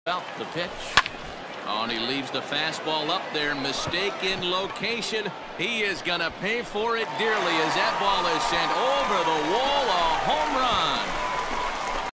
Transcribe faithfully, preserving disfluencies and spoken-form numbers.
Out the pitch. Oh, and he leaves the fastball up there. Mistaken location. He is going to pay for it dearly as that ball is sent over